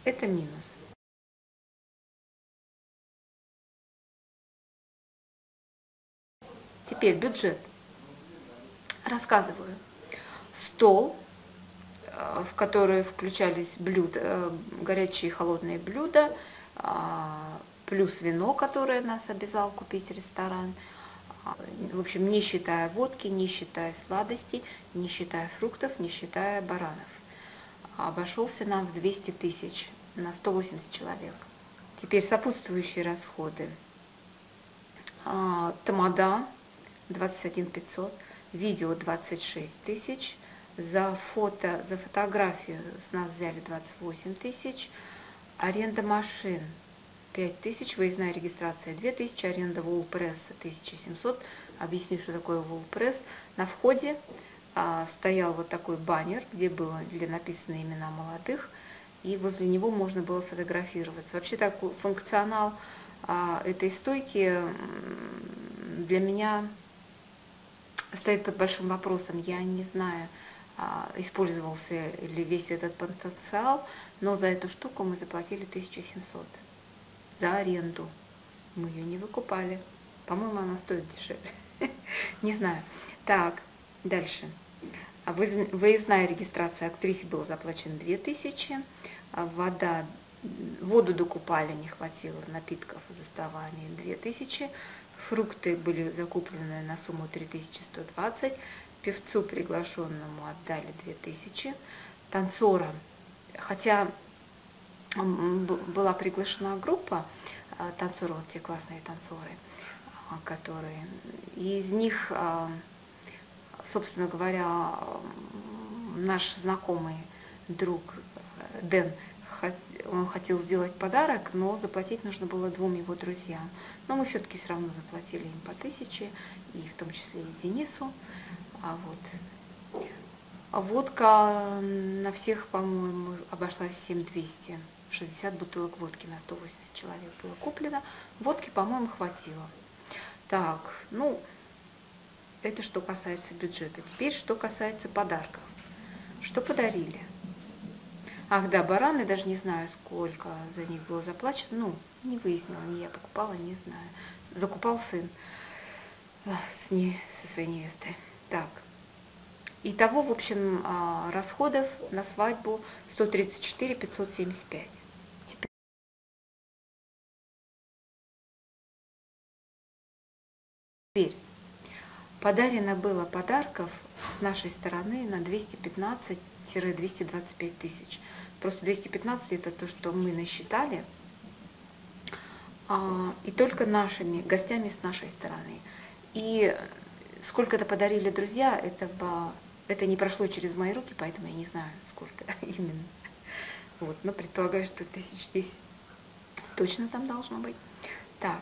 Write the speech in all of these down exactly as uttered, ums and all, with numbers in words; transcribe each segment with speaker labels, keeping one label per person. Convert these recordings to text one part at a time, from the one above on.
Speaker 1: Это минус. Теперь бюджет. Рассказываю. Стол, в который включались блюда, горячие и холодные блюда, плюс вино, которое нас обязал купить ресторан. В общем, не считая водки, не считая сладостей, не считая фруктов, не считая баранов. Обошелся нам в двести тысяч на сто восемьдесят человек. Теперь сопутствующие расходы. Тамада двадцать один пятьсот, видео двадцать шесть тысяч, за фото, за фотографию с нас взяли двадцать восемь тысяч, аренда машин пять тысяч, выездная регистрация две тысячи, аренда волл-пресса тысяча семьсот. Объясню, что такое волл-пресс. На входе а, стоял вот такой баннер, где было для написаны имена молодых, и возле него можно было фотографироваться. Вообще такой функционал а, этой стойки для меня стоит под большим вопросом. Я не знаю, а, использовался ли весь этот потенциал, но за эту штуку мы заплатили тысячу семьсот. За аренду. Мы ее не выкупали. По-моему, она стоит дешевле. Не знаю. Так, дальше. Выездная регистрация актрисе была заплачена две тысячи. Вода, воду докупали, не хватило напитков за столами две тысячи. Фрукты были закуплены на сумму три тысячи сто двадцать. Певцу приглашенному отдали две тысячи. Танцорам, хотя была приглашена группа танцоров, те классные танцоры, которые, из них, собственно говоря, наш знакомый друг Дэн, он хотел сделать подарок, но заплатить нужно было двум его друзьям. Но мы все-таки все равно заплатили им по тысяче, и в том числе и Денису. А вот. Водка на всех, по-моему, обошлась в семь тысяч двести. шестьдесят бутылок водки на сто восемьдесят человек было куплено. Водки, по-моему, хватило. Так, ну, это что касается бюджета. Теперь, что касается подарков. Что подарили? Ах, да, бараны, даже не знаю, сколько за них было заплачено. Ну, не выяснила, не я покупала, не знаю. Закупал сын с не, со своей невестой. Так. Итого, в общем, расходов на свадьбу сто тридцать четыре пятьсот семьдесят пять. Теперь подарено было подарков с нашей стороны на двести пятнадцать — двести двадцать пять тысяч. Просто двести пятнадцать это то, что мы насчитали, и только нашими гостями с нашей стороны. И сколько это подарили друзья, этого, это не прошло через мои руки, поэтому я не знаю, сколько именно. Вот, но предполагаю, что тысяч десять точно там должно быть. Так.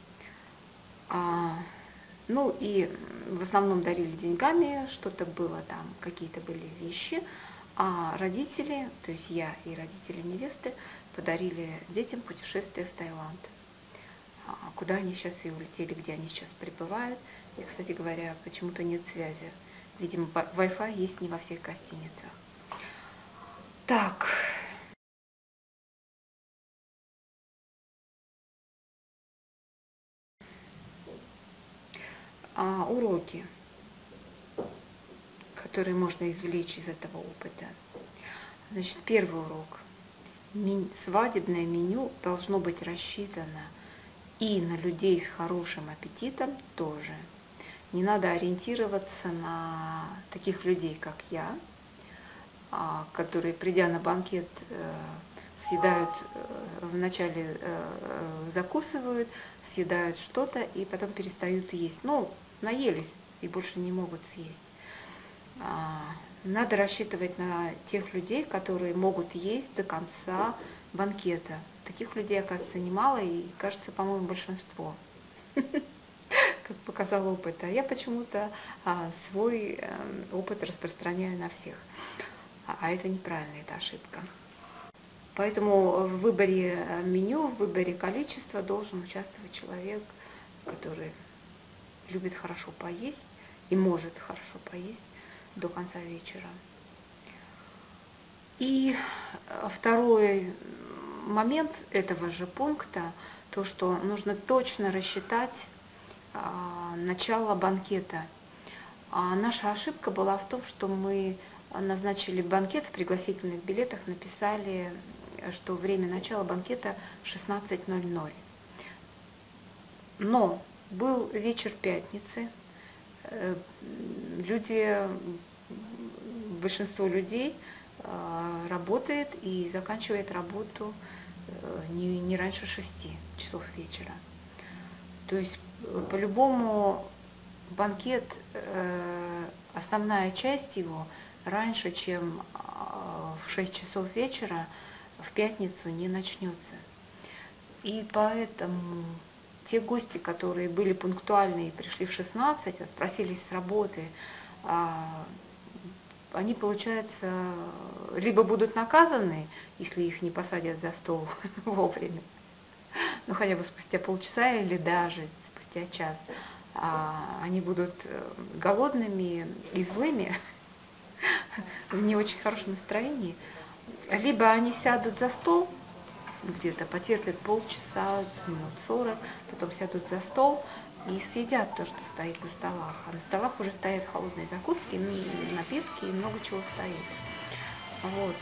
Speaker 1: А, ну и в основном дарили деньгами, что-то было там, какие-то были вещи. А родители, то есть я и родители невесты, подарили детям путешествие в Таиланд. Куда они сейчас и улетели, где они сейчас пребывают. И, кстати говоря, почему-то нет связи. Видимо, Wi-Fi есть не во всех гостиницах. Так. А, уроки, которые можно извлечь из этого опыта. Значит, первый урок. Свадебное меню должно быть рассчитано и на людей с хорошим аппетитом тоже. Не надо ориентироваться на таких людей, как я, которые, придя на банкет, съедают, вначале закусывают, съедают что-то и потом перестают есть. Ну, наелись и больше не могут съесть. Надо рассчитывать на тех людей, которые могут есть до конца банкета. Таких людей, оказывается, немало, и, кажется, по-моему, большинство, как показал опыт. А я почему-то свой опыт распространяю на всех. А это неправильно, это ошибка. Поэтому в выборе меню, в выборе количества должен участвовать человек, который любит хорошо поесть и может хорошо поесть до конца вечера. И второй момент этого же пункта, то, что нужно точно рассчитать а, начало банкета. А наша ошибка была в том, что мы назначили банкет, в пригласительных билетах написали, что время начала банкета шестнадцать ноль ноль. Но был вечер пятницы, люди, большинство людей работает и заканчивает работу не, не раньше шести часов вечера. То есть по-любому банкет, основная часть его раньше, чем в шесть часов вечера в пятницу не начнется. И поэтому те гости, которые были пунктуальны и пришли в шестнадцать, отпросились с работы, они, получается, либо будут наказаны, если их не посадят за стол вовремя, ну хотя бы спустя полчаса или даже спустя час, они будут голодными и злыми, в не очень хорошем настроении, либо они сядут за стол, где-то потерпят полчаса, минут сорок, потом сядут за стол и съедят то, что стоит на столах. А на столах уже стоят холодные закуски, напитки и много чего стоит. Вот.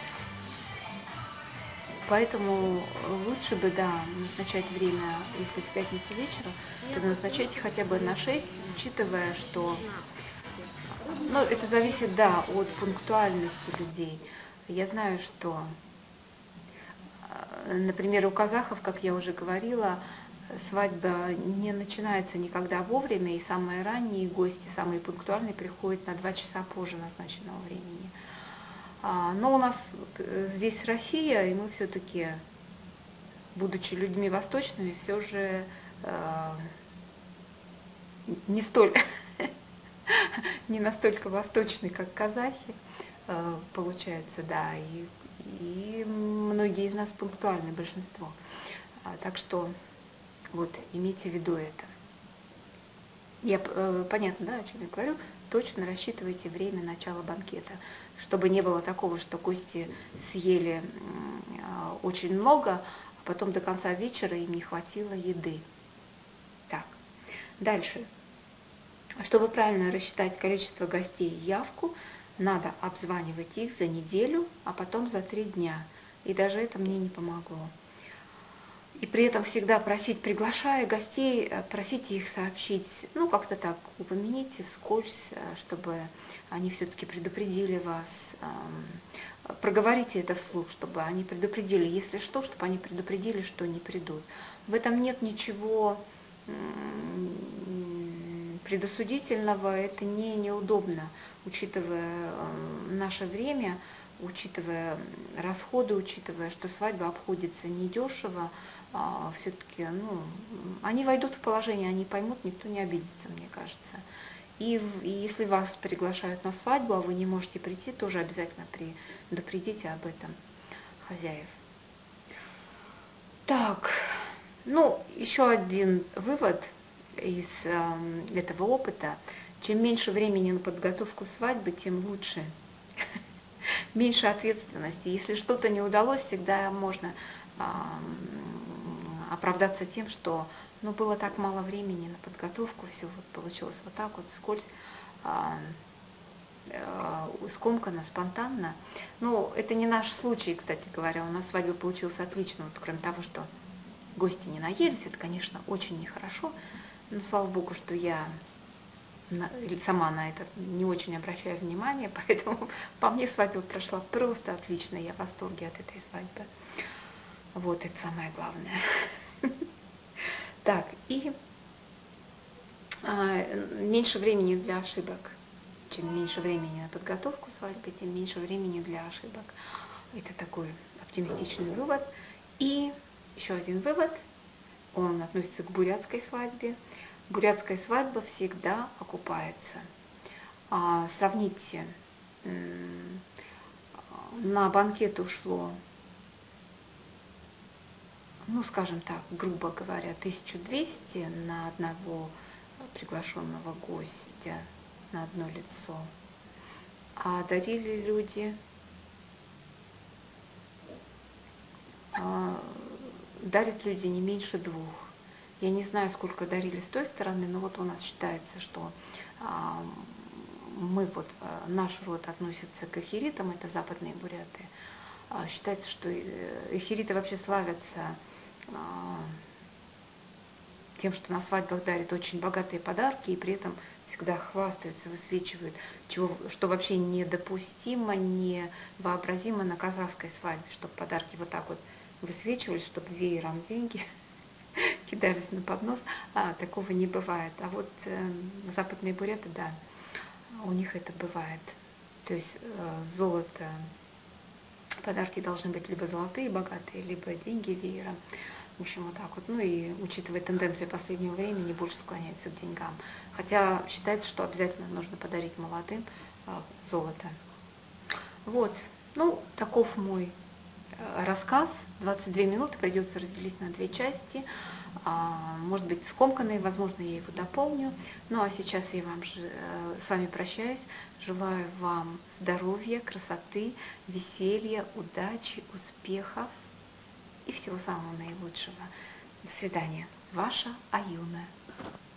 Speaker 1: Поэтому лучше бы, да, назначать время, если в пятницу вечером, то назначайте хотя бы на шесть, учитывая, что, ну, это зависит, да, от пунктуальности людей. Я знаю, что, например, у казахов, как я уже говорила, свадьба не начинается никогда вовремя, и самые ранние гости, самые пунктуальные, приходят на два часа позже назначенного времени. Но у нас здесь Россия, и мы все-таки, будучи людьми восточными, все же не столь, не настолько восточны, как казахи, получается, да, и, и многие из нас пунктуальны, большинство. Так что вот, имейте в виду это. Я, понятно, да, о чем я говорю? Точно рассчитывайте время начала банкета, чтобы не было такого, что гости съели очень много, а потом до конца вечера им не хватило еды. Так, дальше. Чтобы правильно рассчитать количество гостей и явку, надо обзванивать их за неделю, а потом за три дня. И даже это мне не помогло. И при этом всегда просить, приглашая гостей, просите их сообщить, ну, как-то так, упомяните вскользь, чтобы они все-таки предупредили вас, проговорите это вслух, чтобы они предупредили, если что, чтобы они предупредили, что не придут. В этом нет ничего предосудительного, это не неудобно, учитывая наше время, учитывая расходы, учитывая, что свадьба обходится недешево, все-таки, ну, они войдут в положение, они поймут, никто не обидится, мне кажется. И, и если вас приглашают на свадьбу, а вы не можете прийти, тоже обязательно предупредите об этом хозяев. Так, ну, еще один вывод из э, этого опыта. Чем меньше времени на подготовку свадьбы, тем лучше. Меньше ответственности. Если что-то не удалось, всегда можно э, оправдаться тем, что ну, было так мало времени на подготовку, все вот получилось вот так вот, вскользь, э, э, скомканно, спонтанно. Но это не наш случай, кстати говоря. У нас свадьба получилась отлично, вот, кроме того, что гости не наелись, это, конечно, очень нехорошо. Но слава богу, что я сама на это не очень обращаю внимания, поэтому по мне свадьба прошла просто отлично, я в восторге от этой свадьбы. Вот это самое главное. Так, и меньше времени для ошибок. Чем меньше времени на подготовку свадьбы, тем меньше времени для ошибок. Это такой оптимистичный вывод. И еще один вывод, он относится к бурятской свадьбе. Бурятская свадьба всегда окупается. А, сравните, на банкет ушло, ну, скажем так, грубо говоря, тысячу двести на одного приглашенного гостя, на одно лицо. А дарили люди дарят люди не меньше двух. Я не знаю, сколько дарили с той стороны, но вот у нас считается, что а, мы вот, а, наш род относится к эхиритам, это западные буряты. А, считается, что эхириты вообще славятся а, тем, что на свадьбах дарят очень богатые подарки и при этом всегда хвастаются, высвечивают, чего, что вообще недопустимо, невообразимо на казахской свадьбе, чтобы подарки вот так вот высвечивались, чтобы веером деньги кидались на поднос, а, такого не бывает. А вот э, западные буряты, да, у них это бывает. То есть э, золото, подарки должны быть либо золотые, богатые, либо деньги веером. В общем, вот так вот. Ну и учитывая тенденцию последнего времени, больше склоняется к деньгам. Хотя считается, что обязательно нужно подарить молодым э, золото. Вот. Ну, таков мой рассказ. двадцать две минуты придется разделить на две части. Может быть, скомканные, возможно, я его дополню. Ну а сейчас я вам, с вами прощаюсь. Желаю вам здоровья, красоты, веселья, удачи, успехов и всего самого наилучшего. До свидания. Ваша Аюна.